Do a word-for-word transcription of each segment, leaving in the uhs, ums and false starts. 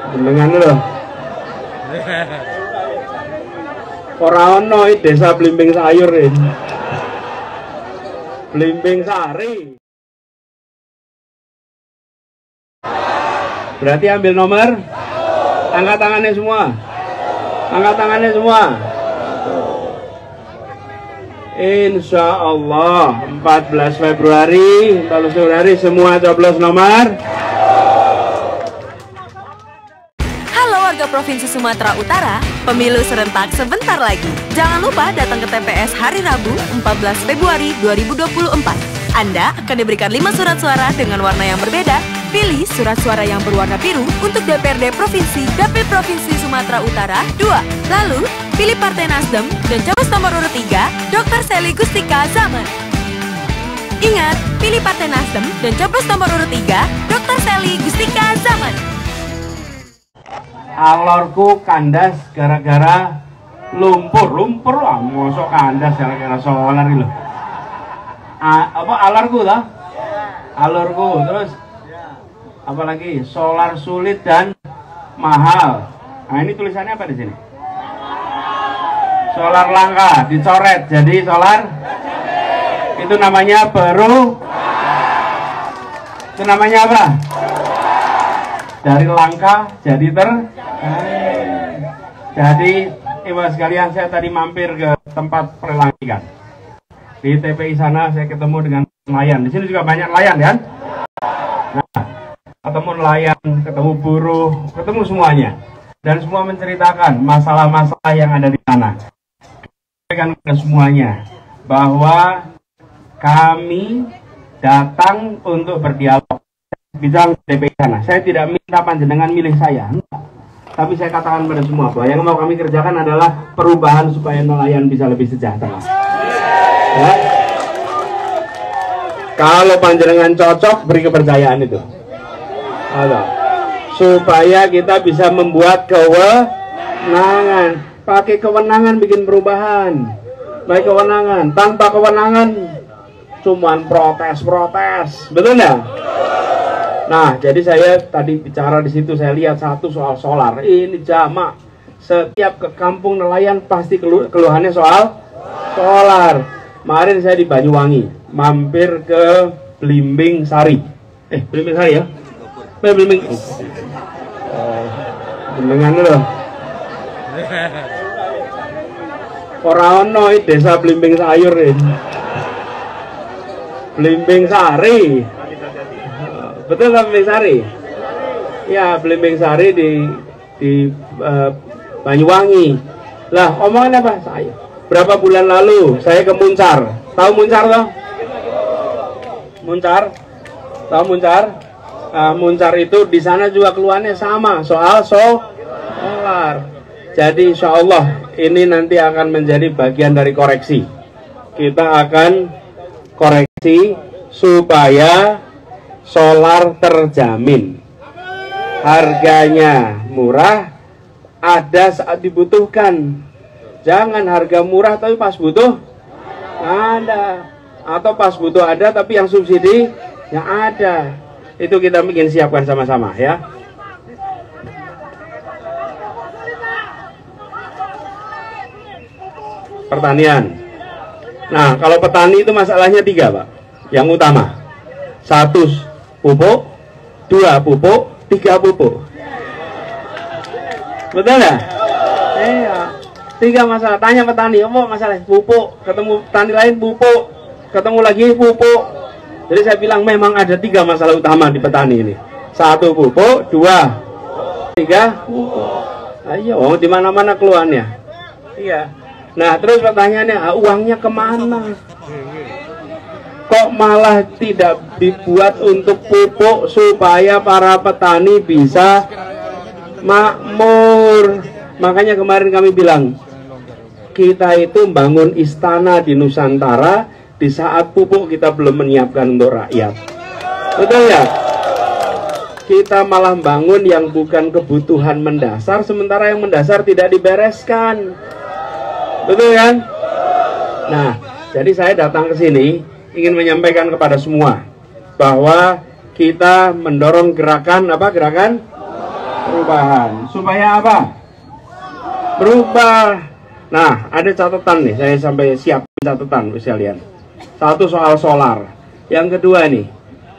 Dengan lho. Ora ono desa Blimbing Sayur ini. Blimbing Sari. Berarti ambil nomor. Angkat tangannya semua. Angkat tangannya semua. Insya Allah empat belas Februari empat belas Februari semua coblos nomor. Halo warga Provinsi Sumatera Utara, pemilu serentak sebentar lagi. Jangan lupa datang ke T P S hari Rabu empat belas Februari dua ribu dua puluh empat. Anda akan diberikan lima surat suara dengan warna yang berbeda. Pilih surat suara yang berwarna biru untuk D P R D Provinsi Dapil Provinsi Sumatera Utara dua. Lalu, pilih Partai Nasdem dan coblos nomor urut tiga, Doktor Sely Gustika Zaman. Ingat, pilih Partai Nasdem dan coblos nomor urut tiga, Doktor Sely Gustika Zaman. Alorku kandas gara-gara lumpur. Lumpur lah, mosok kandas gara-gara solar gitu. Apa alorku lah? Alorku, terus apalagi solar sulit dan mahal. Nah ini tulisannya apa di sini? Solar langka, dicoret jadi solar. Itu namanya baru. Itu namanya apa? Dari langka jadi ter. Jadi ibu sekalian, saya tadi mampir ke tempat pelantikan di T P I sana. Saya ketemu dengan nelayan. Di sini juga banyak nelayan kan? Nah, ketemu nelayan, ketemu buruh, ketemu semuanya, dan semua menceritakan masalah-masalah yang ada di sana. Sampaikan ke semuanya bahwa kami datang untuk berdialog bidang T P I sana. Saya tidak minta panjenengan milih saya, enggak. Tapi saya katakan pada semua bahwa yang mau kami kerjakan adalah perubahan supaya nelayan bisa lebih sejahtera. Ya. Kalau panjenengan cocok, beri kepercayaan itu. Halo. Supaya kita bisa membuat kewenangan. Pakai kewenangan bikin perubahan. Pakai kewenangan. Tanpa kewenangan cuman protes-protes. Betul nggak? Nah, jadi saya tadi bicara di situ, saya lihat satu soal solar. Ini jamak. Setiap ke kampung nelayan pasti kelu keluhannya soal solar. Kemarin saya di Banyuwangi, mampir ke Blimbing Sari. Eh, Blimbing Sari ya? Blimbing. Dengan loh. Ora ono desa Blimbing Sayur ini. Blimbing Sari. Betul kan Blimbing Sari? Ya, Blimbing Sari di di uh, Banyuwangi. Lah, omongannya apa? Saya berapa bulan lalu saya ke Muncar. Tahu Muncar toh? Muncar? Tahu Muncar? Uh, Muncar itu di sana juga keluhannya sama soal solar. Jadi insya Allah ini nanti akan menjadi bagian dari koreksi. Kita akan koreksi supaya solar terjamin, harganya murah, ada saat dibutuhkan. Jangan harga murah tapi pas butuh ada, atau pas butuh ada tapi yang subsidi yang ada. Itu kita bikin siapkan sama-sama ya. Pertanian. Nah, kalau petani itu masalahnya tiga, Pak. Yang utama, satu pupuk, dua pupuk, tiga pupuk. Betul ya? Iya. Tiga masalah. Tanya petani, apa masalah? Pupuk. Ketemu petani lain pupuk. Ketemu lagi pupuk. Jadi saya bilang memang ada tiga masalah utama di petani ini. Satu pupuk, dua, tiga pupuk. Ayo, oh, di mana-mana keluhannya. Iya. Nah, terus pertanyaannya, uangnya kemana? Kok malah tidak dibuat untuk pupuk supaya para petani bisa makmur? Makanya kemarin kami bilang, kita itu membangun istana di Nusantara di saat pupuk kita belum menyiapkan untuk rakyat. Betul ya? Kita malah bangun yang bukan kebutuhan mendasar, sementara yang mendasar tidak dibereskan. Betul kan? Nah, jadi saya datang ke sini ingin menyampaikan kepada semua bahwa kita mendorong gerakan apa? Gerakan perubahan. Supaya apa? Berubah. Nah, ada catatan nih, saya sampai siap catatan sekalian. Satu soal solar. Yang kedua nih,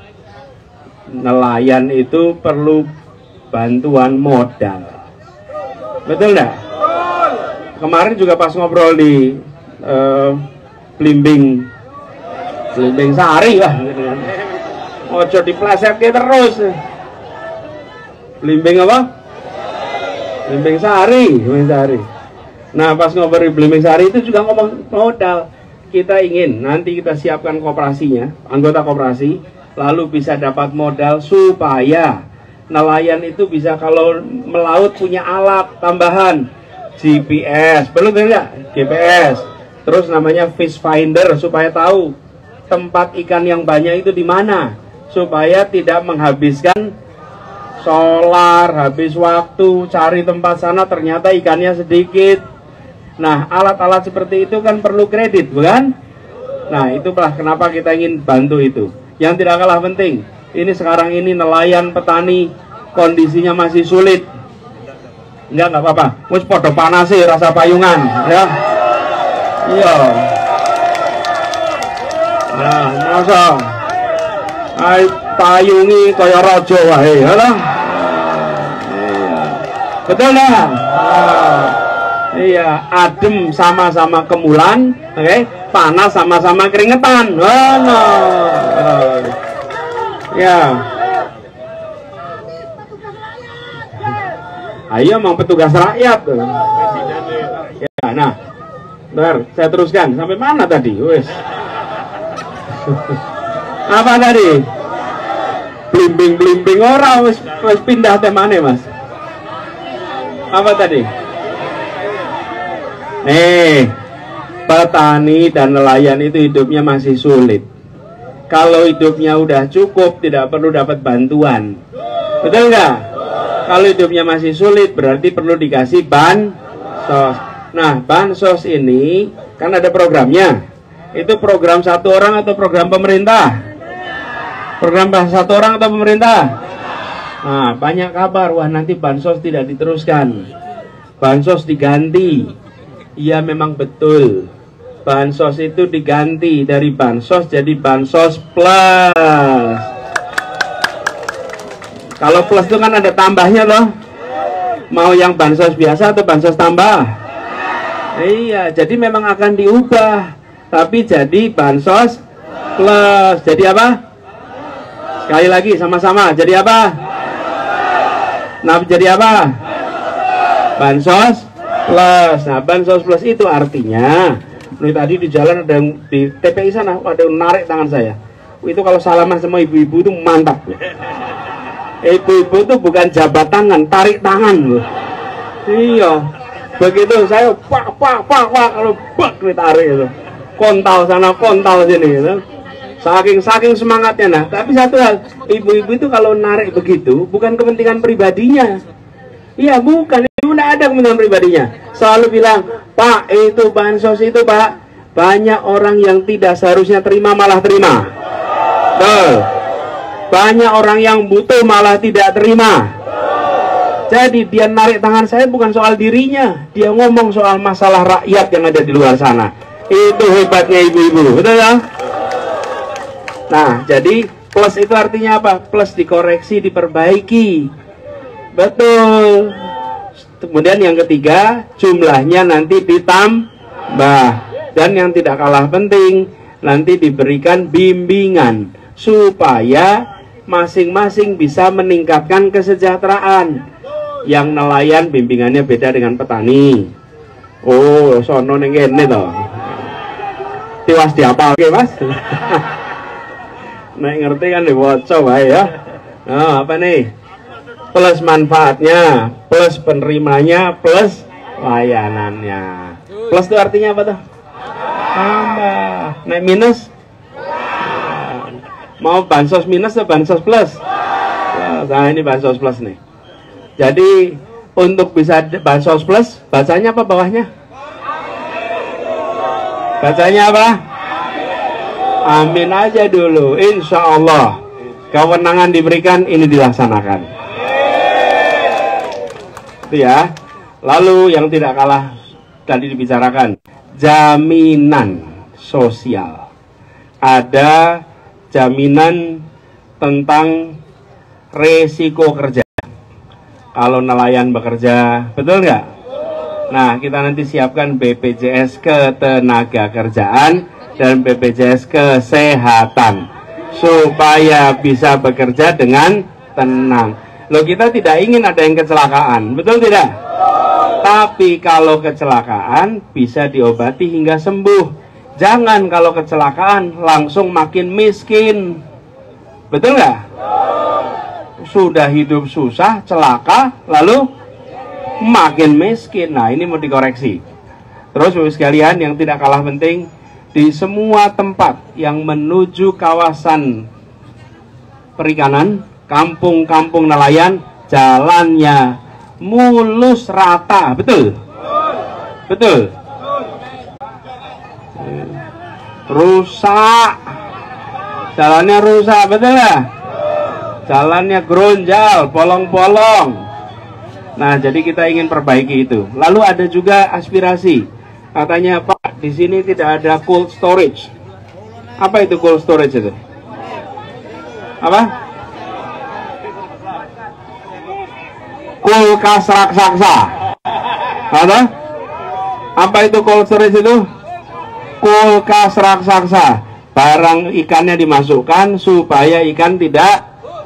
nelayan itu perlu bantuan modal. Betul nggak? Kemarin juga pas ngobrol di uh, Blimbing Blimbing Sari lah gitu kan. Ojo diplesetke terus. Blimbing apa? Blimbing Sari, Blimbing Sari. Nah, pas ngobrol di Blimbing Sari itu juga ngomong modal. Kita ingin nanti kita siapkan koperasinya, anggota koperasi, lalu bisa dapat modal supaya nelayan itu bisa kalau melaut punya alat tambahan, G P S, perlu tidak? G P S. Terus namanya fish finder supaya tahu tempat ikan yang banyak itu di mana, supaya tidak menghabiskan solar, habis waktu cari tempat sana ternyata ikannya sedikit. Nah, alat-alat seperti itu kan perlu kredit, bukan? Nah, itulah kenapa kita ingin bantu itu. Yang tidak kalah penting, ini sekarang ini nelayan petani kondisinya masih sulit. Enggak, enggak apa-apa. Wis podo panas sih rasa payungan, ya. Iya. Nah, masa ai payungi kaya raja wae, ya lah. Iya. Betul lah. Nah. Iya, adem sama-sama kemulan, oke, okay? Panas sama-sama keringetan. Oh, no. Oh. Ya. Ayo emang petugas rakyat. Ya, nah, bentar, saya teruskan. Sampai mana tadi? Wes. Apa tadi? Blimbing-blimbing orang, wes, wes pindah temane, Mas. Apa tadi? Eh, petani dan nelayan itu hidupnya masih sulit. Kalau hidupnya udah cukup, tidak perlu dapat bantuan. Betul nggak? Kalau hidupnya masih sulit, berarti perlu dikasih bansos. Nah, bansos ini kan ada programnya. Itu program satu orang atau program pemerintah? Program satu orang atau pemerintah? Nah, banyak kabar, wah nanti bansos tidak diteruskan. Bansos diganti. Iya memang betul, bansos itu diganti dari bansos jadi bansos plus. Kalau plus itu kan ada tambahnya loh. Mau yang bansos biasa atau bansos tambah? Iya, jadi memang akan diubah, tapi jadi bansos plus. Jadi apa? Sekali lagi sama-sama, jadi apa? Nah, jadi apa? Bansos plus. Nah, bansos plus itu artinya, nih tadi di jalan ada yang di T P I sana, ada yang narik tangan saya. Itu kalau salaman sama ibu-ibu itu mantap. Ibu-ibu itu bukan jabat tangan, tarik tangan loh. Iya. Begitu saya pak pak pak pak kalau bak ditarik itu. Kontal sana, kontal sini gitu. Saking saking semangatnya. Nah, tapi satu hal, ibu-ibu itu kalau narik begitu bukan kepentingan pribadinya. Iya, bukan. Tidak ada kepentingan pribadinya. Selalu bilang, Pak, itu bansos itu, Pak, banyak orang yang tidak seharusnya terima malah terima. Betul. Banyak orang yang butuh malah tidak terima. Jadi dia narik tangan saya bukan soal dirinya, dia ngomong soal masalah rakyat yang ada di luar sana. Itu hebatnya ibu-ibu, betul ya? Nah, jadi plus itu artinya apa? Plus dikoreksi, diperbaiki. Betul. Kemudian yang ketiga, jumlahnya nanti ditambah. Dan yang tidak kalah penting, nanti diberikan bimbingan supaya masing-masing bisa meningkatkan kesejahteraan. Yang nelayan bimbingannya beda dengan petani. Oh, sono ning kene to. Tiwas diapalke, Mas. Nek ngerti kan diwaca wae ya. Nah, apa nih? Plus manfaatnya, plus penerimanya, plus layanannya. Plus itu artinya apa tuh? Tambah. Nek minus? Mau bansos minus atau bansos plus? Nah, ini bansos plus nih. Jadi untuk bisa bansos plus, bacanya apa bawahnya? Bacanya apa? Amin aja dulu. Insya Allah kewenangan diberikan, ini dilaksanakan. Itu ya. Lalu yang tidak kalah tadi dibicarakan, jaminan sosial. Ada jaminan tentang resiko kerja. Kalau nelayan bekerja, betul nggak? Nah, kita nanti siapkan B P J S Ketenagakerjaan dan B P J S Kesehatan supaya bisa bekerja dengan tenang. Loh, kita tidak ingin ada yang kecelakaan, betul tidak? Tapi kalau kecelakaan bisa diobati hingga sembuh. Jangan kalau kecelakaan langsung makin miskin. Betul nggak? Sudah hidup susah, celaka, lalu makin miskin. Nah, ini mau dikoreksi. Terus Bapak sekalian, yang tidak kalah penting, di semua tempat yang menuju kawasan perikanan, kampung-kampung nelayan, jalannya mulus rata. Betul? Betul? Rusak. Jalannya rusak, betul ya? Jalannya gronjal, bolong-bolong. Nah, jadi kita ingin perbaiki itu. Lalu ada juga aspirasi. Katanya, Pak, di sini tidak ada cold storage. Apa itu cold storage itu? Apa? Kulkas raksasa. Apa? Apa itu cold storage itu? Kulkas raksasa. Barang ikannya dimasukkan supaya ikan tidak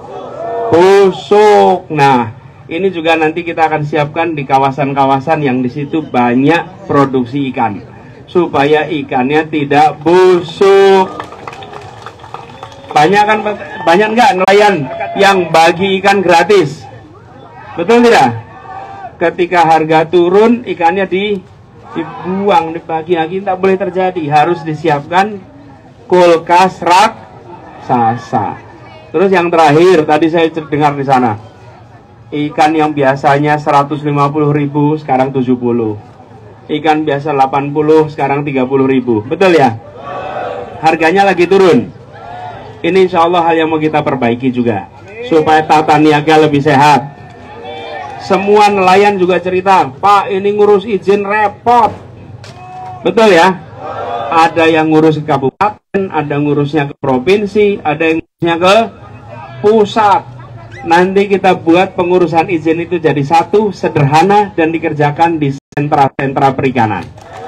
busuk. Nah, ini juga nanti kita akan siapkan di kawasan-kawasan yang di situ banyak produksi ikan, supaya ikannya tidak busuk. Banyak kan, banyak nggak nelayan yang bagi ikan gratis? Betul tidak? Ketika harga turun, ikannya di, dibuang, dibagi lagi. Tak boleh terjadi. Harus disiapkan kulkas raksasa. Terus yang terakhir, tadi saya dengar di sana, ikan yang biasanya seratus lima puluh ribu sekarang tujuh puluh. Ikan biasa delapan puluh sekarang tiga puluh ribu. Betul ya? Harganya lagi turun. Ini insya Allah hal yang mau kita perbaiki juga, supaya tata niaga lebih sehat. Semua nelayan juga cerita, Pak, ini ngurus izin repot. Betul ya? Ada yang ngurus ke kabupaten, ada ngurusnya ke provinsi, ada yang ngurusnya ke pusat. Nanti kita buat pengurusan izin itu jadi satu, sederhana, dan dikerjakan di sentra-sentra perikanan.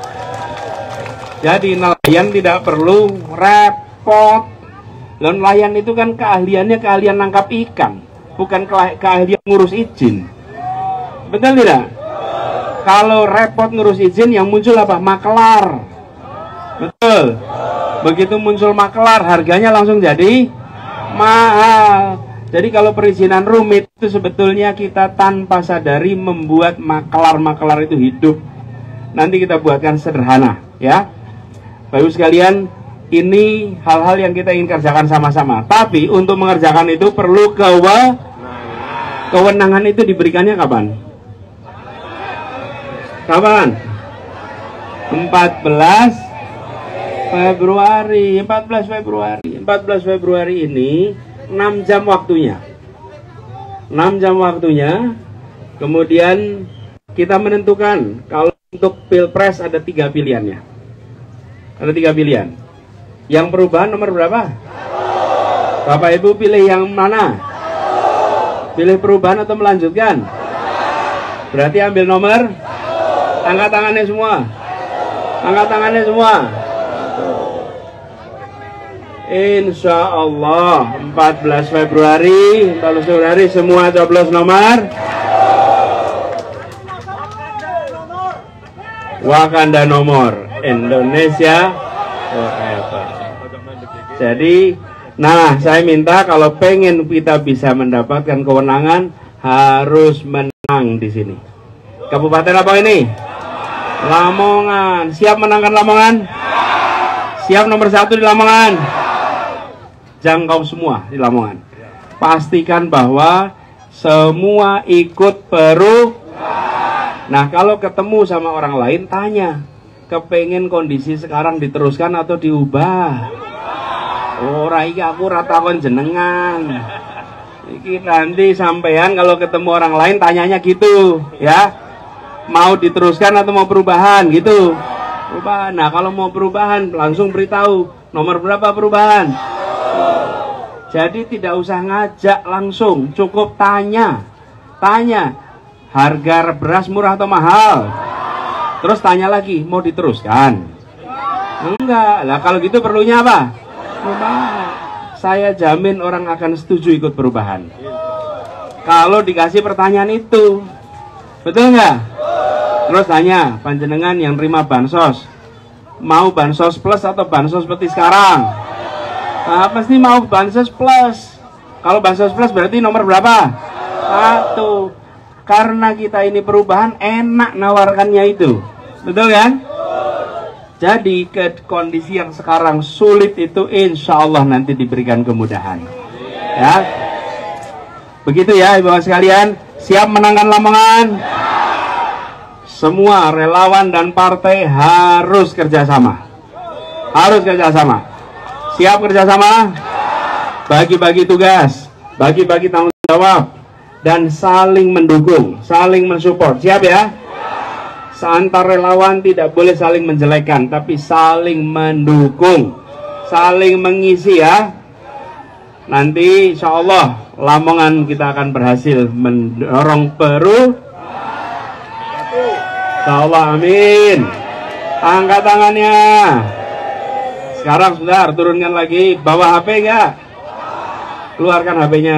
Jadi nelayan tidak perlu repot. Dan nelayan itu kan keahliannya keahlian nangkap ikan, bukan keahlian ngurus izin. Betul tidak? Kalau repot ngurus izin, yang muncul apa? Makelar. Betul. Begitu muncul makelar, harganya langsung jadi mahal. Jadi kalau perizinan rumit itu sebetulnya kita tanpa sadari membuat makelar-makelar itu hidup. Nanti kita buatkan sederhana, ya. Bapak Ibu sekalian, ini hal-hal yang kita ingin kerjakan sama-sama. Tapi untuk mengerjakan itu perlu kewe kewenangan itu diberikannya kapan? Kapan? empat belas Februari. empat belas Februari. empat belas Februari ini enam jam waktunya. enam jam waktunya. Kemudian kita menentukan kalau untuk Pilpres ada tiga pilihannya. Ada tiga pilihan. Yang perubahan nomor berapa? Bapak Ibu pilih yang mana? Pilih perubahan atau melanjutkan? Berarti ambil nomor. Angkat tangannya semua. Angkat tangannya semua. Insya Allah empat belas Februari empat belas Februari semua coblos nomor Wakanda nomor Indonesia forever. Jadi, nah saya minta kalau pengen kita bisa mendapatkan kewenangan harus menang di sini. Kabupaten apa ini? Lamongan. Siap menangkan Lamongan? Siap nomor satu di Lamongan? Jangkau semua di Lamongan. Pastikan bahwa semua ikut perubahan. Nah, kalau ketemu sama orang lain, tanya, kepengen kondisi sekarang diteruskan atau diubah? Ora iki aku ora takon jenengan. Iki nanti sampean kalau ketemu orang lain tanyanya gitu, ya. Mau diteruskan atau mau perubahan gitu. Perubahan. Nah, kalau mau perubahan langsung beritahu nomor berapa perubahan. Jadi tidak usah ngajak langsung, cukup tanya. Tanya, harga beras murah atau mahal? Terus tanya lagi, mau diteruskan? Enggak. Lah kalau gitu perlunya apa? Perubahan. Saya jamin orang akan setuju ikut perubahan. Kalau dikasih pertanyaan itu. Betul nggak? Terus tanya, panjenengan yang terima bansos, mau bansos plus atau bansos seperti sekarang? Nah, pasti mau bansos plus. Kalau bansos plus berarti nomor berapa? Satu. Karena kita ini perubahan, enak nawarkannya itu. Betul kan? Jadi ke kondisi yang sekarang sulit itu insya Allah nanti diberikan kemudahan. Ya. Begitu ya ibu bapak sekalian. Siap menangkan Lamongan? Semua relawan dan partai harus kerjasama. Harus kerjasama. Siap kerjasama? Bagi-bagi tugas, bagi-bagi tanggung jawab, dan saling mendukung, saling mensupport. Siap ya? Seantar relawan tidak boleh saling menjelekkan, tapi saling mendukung, saling mengisi ya. Nanti insya Allah Lamongan kita akan berhasil mendorong Peru. Insya Allah, amin. Angkat tangannya. Sekarang sudah turunkan lagi. Bawa H P enggak? Keluarkan H P-nya.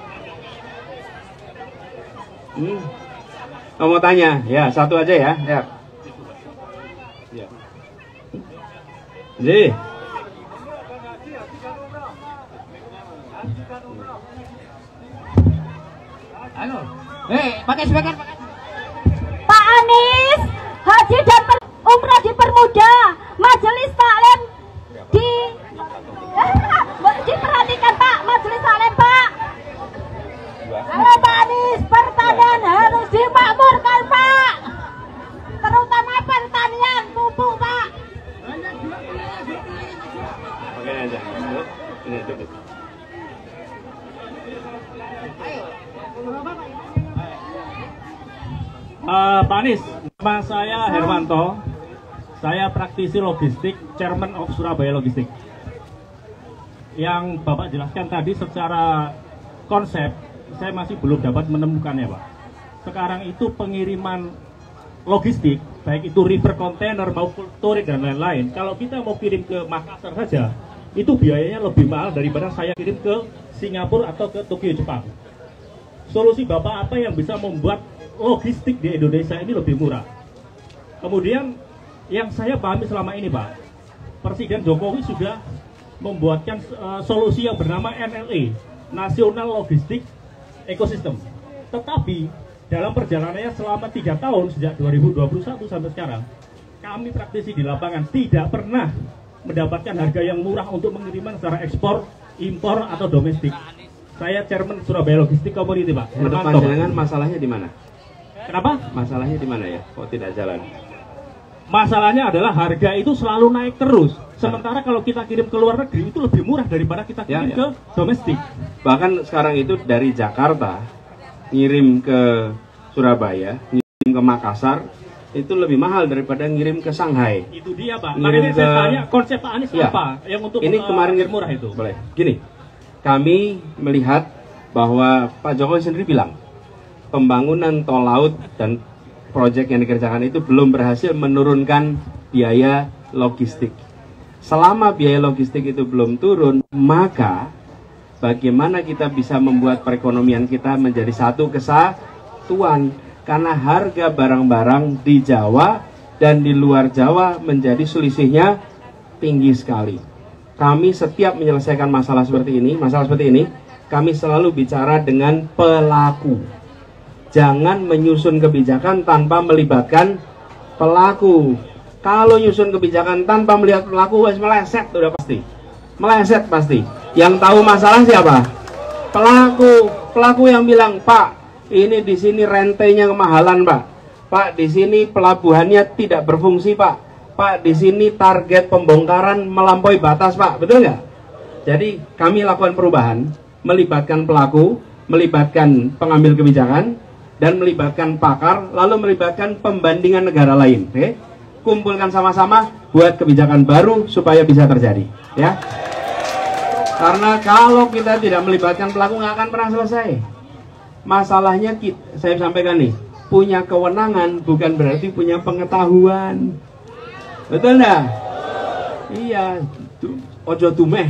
Hmm. Kamu mau tanya? Ya, satu aja ya. Ya. Ya. Jadi. Halo. Hei, pakai speaker. Pak Anies, haji dan per, umrah dipermudah, majelis taklim di eh, diperhatikan Pak, majelis taklim Pak. Halo Pak Anies, pertanian harus dimakmurkan Pak, terutama pertanian pupuk Pak. Oke aja. Ini cukup. Uh, Pak Anies, nama saya Hermanto. Saya praktisi logistik, Chairman of Surabaya Logistik. Yang Bapak jelaskan tadi secara konsep, saya masih belum dapat menemukannya, Pak. Sekarang itu pengiriman logistik, baik itu river container maupun touring dan lain-lain, kalau kita mau kirim ke Makassar saja, itu biayanya lebih mahal daripada saya kirim ke Singapura atau ke Tokyo, Jepang. Solusi Bapak apa yang bisa membuat logistik di Indonesia ini lebih murah? Kemudian yang saya pahami selama ini, Pak, Presiden Jokowi sudah membuatkan uh, solusi yang bernama N L E, National Logistic Ecosystem. Tetapi dalam perjalanannya selama tiga tahun sejak dua ribu dua puluh satu sampai sekarang, kami praktisi di lapangan tidak pernah mendapatkan harga yang murah untuk pengiriman secara ekspor, impor atau domestik. Saya Chairman Surabaya Logistik Community, Pak. Menurut panjenengan masalahnya di mana? Kenapa? Masalahnya di mana ya? Kok tidak jalan? Masalahnya adalah harga itu selalu naik terus. Sementara kalau kita kirim ke luar negeri itu lebih murah daripada kita kirim ya, ya. ke domestik. Bahkan sekarang itu dari Jakarta ngirim ke Surabaya, ngirim ke Makassar itu lebih mahal daripada ngirim ke Shanghai. Itu dia, Pak. Ngirim Makanya ke... saya tanya konsep Pak Anies ya. apa yang untuk ini uh, kemarin murah itu? Boleh. Gini, kami melihat bahwa Pak Jokowi sendiri bilang pembangunan tol laut dan proyek yang dikerjakan itu belum berhasil menurunkan biaya logistik. Selama biaya logistik itu belum turun, maka bagaimana kita bisa membuat perekonomian kita menjadi satu kesatuan? Karena harga barang-barang di Jawa dan di luar Jawa menjadi selisihnya tinggi sekali. Kami setiap menyelesaikan masalah seperti ini, masalah seperti ini, kami selalu bicara dengan pelaku. Jangan menyusun kebijakan tanpa melibatkan pelaku. Kalau nyusun kebijakan tanpa melihat pelaku, wes meleset udah pasti. Meleset pasti. Yang tahu masalah siapa? Pelaku. Pelaku yang bilang, Pak, ini di sini rentenya kemahalan, Pak. Pak, di sini pelabuhannya tidak berfungsi, Pak. Pak, di sini target pembongkaran melampaui batas, Pak. Betul nggak? Jadi kami lakukan perubahan, melibatkan pelaku, melibatkan pengambil kebijakan, dan melibatkan pakar, lalu melibatkan pembandingan negara lain. Oke? Kumpulkan sama-sama, buat kebijakan baru supaya bisa terjadi. Ya. Karena kalau kita tidak melibatkan pelaku, nggak akan pernah selesai. Masalahnya, kita, saya sampaikan nih, punya kewenangan bukan berarti punya pengetahuan. Betul nggak? Iya. Ojo tumeh.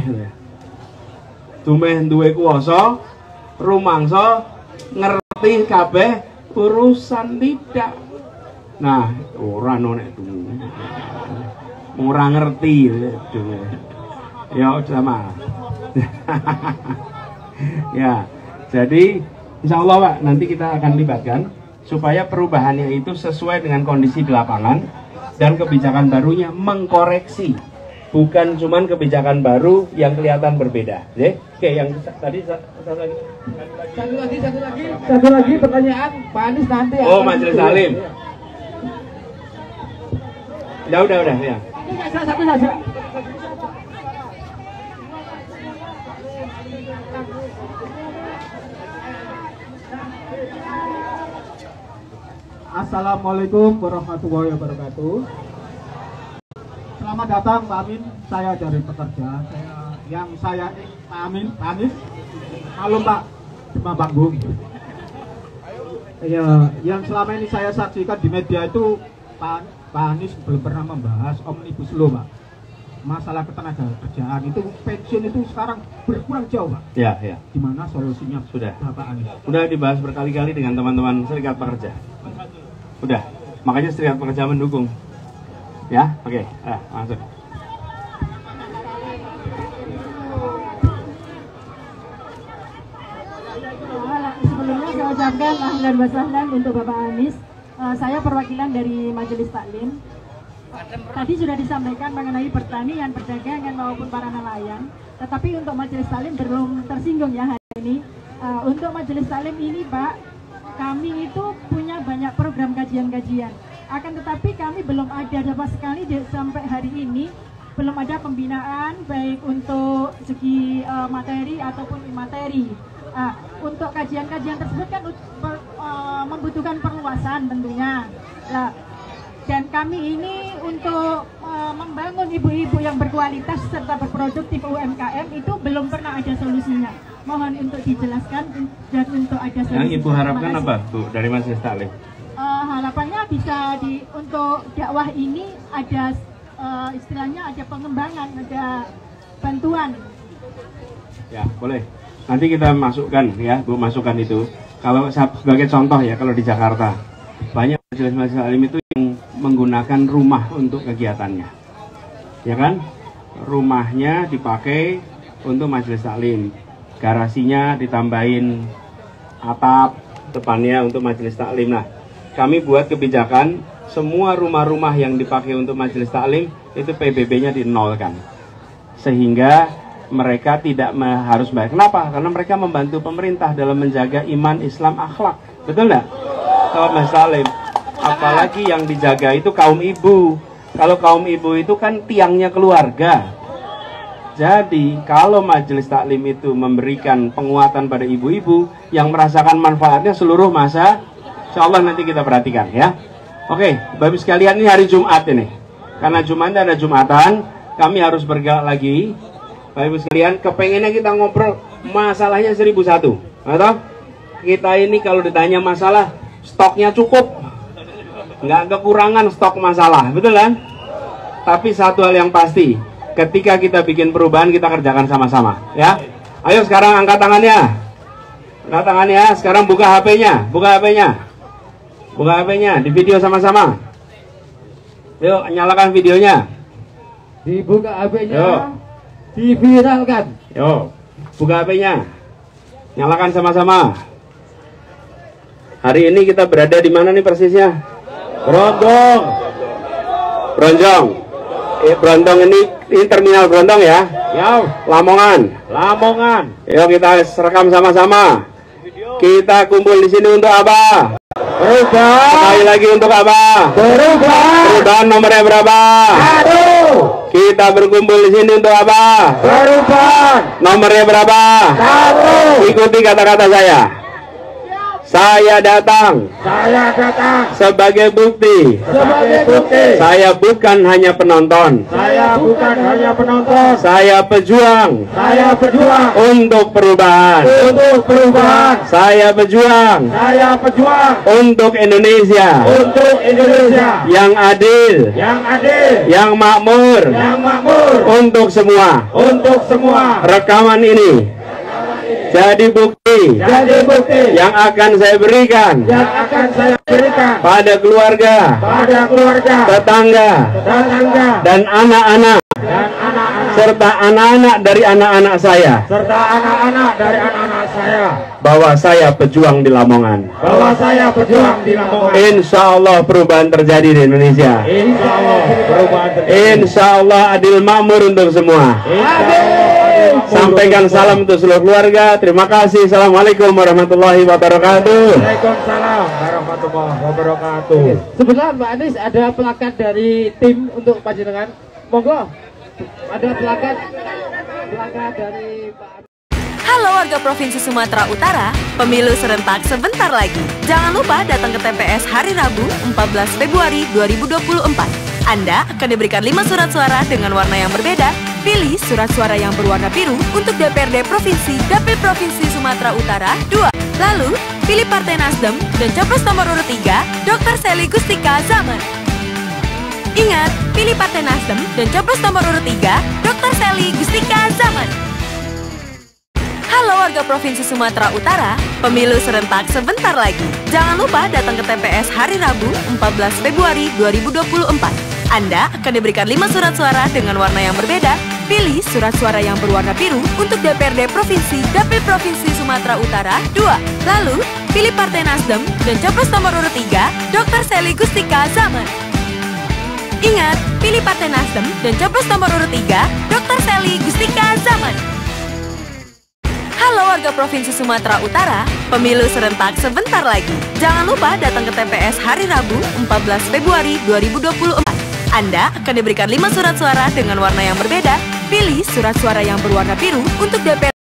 Tumeh duwe kuwasa, rumangsa ngerti kabeh urusan tidak. Nah, ora nek tuh. Ora ngerti tuh. Ya sama. Ya. Jadi insya Allah Pak, nanti kita akan libatkan supaya perubahannya itu sesuai dengan kondisi di lapangan dan kebijakan barunya mengkoreksi. Bukan cuman kebijakan baru yang kelihatan berbeda. Oke, okay, yang tadi satu lagi. Satu lagi, satu lagi. Satu lagi pertanyaan Pak Anies nanti. Oh, Majelis Taklim. Ya udah, udah ya. Satu saja. Assalamualaikum warahmatullahi wabarakatuh. Selamat datang Pak Amin, saya dari pekerja. Saya, yang saya Pak Amin, Pak Anies, malum Pak, cuma panggung. Ya, yang selama ini saya saksikan di media itu Pak, Pak Anies belum pernah membahas Omnibus Law Pak. Masalah ketenaga kerjaan itu pensiun itu sekarang berkurang jauh Pak. Ya, ya. Gimana solusinya? Sudah. Pak Anies? Sudah dibahas berkali-kali dengan teman-teman serikat pekerja. Udah, makanya serikat pekerja mendukung. Ya, oke, okay. ah, masuk. Sebelumnya saya ucapkan ahlan wa sahlan untuk Bapak Anies. Uh, saya perwakilan dari Majelis Taklim. Tadi sudah disampaikan mengenai pertanian, perdagangan maupun para nelayan. Tetapi untuk Majelis Taklim belum tersinggung ya hari ini. Uh, untuk Majelis Taklim ini Pak, kami itu punya banyak program kajian-kajian. Akan tetapi kami belum ada sama sekali di, sampai hari ini belum ada pembinaan baik untuk segi uh, materi ataupun imateri. Uh, untuk kajian-kajian tersebut kan per, uh, membutuhkan perluasan tentunya. Nah, dan kami ini untuk uh, membangun ibu-ibu yang berkualitas serta berproduktif U M K M itu belum pernah ada solusinya. Mohon untuk dijelaskan dan untuk ada solusi. Yang Ibu harapkan apa Bu dari Majelis Taklim? Uh, harapannya bisa di untuk dakwah ini ada uh, istilahnya ada pengembangan, ada bantuan. Ya boleh. Nanti kita masukkan ya Bu, masukkan itu. Kalau sebagai contoh ya, kalau di Jakarta banyak majelis-majelis taklim itu yang menggunakan rumah untuk kegiatannya, ya kan? Rumahnya dipakai untuk majelis taklim, garasinya ditambahin atap depannya untuk majelis taklim. Nah, kami buat kebijakan semua rumah-rumah yang dipakai untuk majelis taklim itu P B B-nya dinolkan, sehingga mereka tidak harus bayar. Kenapa? Karena mereka membantu pemerintah dalam menjaga iman, Islam, akhlak. Betul nggak? Kalau majelis taklim, apalagi yang dijaga itu kaum ibu. Kalau kaum ibu itu kan tiangnya keluarga. Jadi kalau majelis taklim itu memberikan penguatan pada ibu-ibu yang merasakan manfaatnya seluruh masa, insya Allah nanti kita perhatikan ya. Oke, Bapak sekalian, ini hari Jumat ini. Karena Jumat ada Jumatan, kami harus bergerak lagi. Bapak Ibu sekalian, kepengennya kita ngobrol masalahnya seribu satu. Atau kita ini kalau ditanya masalah, stoknya cukup. Nggak kekurangan stok masalah, betul kan? Tapi satu hal yang pasti, ketika kita bikin perubahan, kita kerjakan sama-sama. Ya, ayo sekarang angkat tangannya. Angkat tangannya, sekarang buka H P-nya. Buka H P-nya. Buka H P-nya, di video sama-sama. Yuk, nyalakan videonya. Dibuka H P-nya. Diviralkan. Yo, buka H P-nya. Nyalakan sama-sama. Hari ini kita berada di mana nih persisnya? Brondong. Bronjong. Eh, Brondong ini, ini terminal Brondong ya? Ya. Lamongan. Lamongan. Yuk kita rekam sama-sama. Kita kumpul di sini untuk apa? Berubah. Sekali lagi untuk apa? Berubah. Perubahan nomornya berapa? Satu. Kita berkumpul di sini untuk apa? Berubah. Nomornya berapa? Satu. Ikuti kata-kata saya. Saya datang. Saya datang sebagai bukti. Sebagai bukti. Saya bukan hanya penonton. Saya bukan hanya penonton. Saya pejuang. Saya pejuang untuk perubahan. Untuk perubahan. Saya pejuang. Saya pejuang untuk Indonesia. Untuk Indonesia yang adil. Yang adil. Yang makmur. Yang makmur untuk semua. Untuk semua. Rekaman ini jadi bukti, jadi bukti yang akan saya berikan, yang akan saya berikan pada keluarga, pada keluarga, tetangga, tetangga, dan anak-anak, dan anak-anak, serta anak-anak dari anak-anak saya, serta anak-anak dari anak-anak saya, bahwa saya pejuang di Lamongan, bahwa saya pejuang di Lamongan. Insya Allah perubahan terjadi di Indonesia. Insya Allah perubahan terjadi. Insya Allah adil makmur untuk semua. Sampaikan salam untuk seluruh keluarga. Terima kasih. Assalamualaikum warahmatullahi wabarakatuh. Waalaikumsalam warahmatullahi wabarakatuh. Sebenarnya Mbak Anies ada plakat dari tim untuk panjenengan. Monggo. Ada plakat plakat dari Pak. Halo warga Provinsi Sumatera Utara, pemilu serentak sebentar lagi. Jangan lupa datang ke T P S hari Rabu empat belas Februari dua ribu dua puluh empat. Anda akan diberikan lima surat suara dengan warna yang berbeda. Pilih surat suara yang berwarna biru untuk D P R D Provinsi Dapil Provinsi Sumatera Utara dua. Lalu, pilih Partai Nasdem dan capres nomor urut tiga, Doktor Sely Gustika Zaman. Ingat, pilih Partai Nasdem dan capres nomor urut tiga, Doktor Sely Gustika Zaman. Halo warga Provinsi Sumatera Utara, pemilu serentak sebentar lagi. Jangan lupa datang ke T P S hari Rabu empat belas Februari dua ribu dua puluh empat. Anda akan diberikan lima surat suara dengan warna yang berbeda. Pilih surat suara yang berwarna biru untuk D P R D Provinsi Dapil Provinsi Sumatera Utara dua. Lalu, pilih Partai Nasdem dan capres nomor urut tiga, Doktor Sely Gustika Zaman. Ingat, pilih Partai Nasdem dan capres nomor urut tiga, Doktor Sely Gustika Zaman. Halo warga Provinsi Sumatera Utara, pemilu serentak sebentar lagi. Jangan lupa datang ke T P S hari Rabu empat belas Februari dua ribu dua puluh empat. Anda akan diberikan lima surat suara dengan warna yang berbeda. Pilih surat suara yang berwarna biru untuk D P R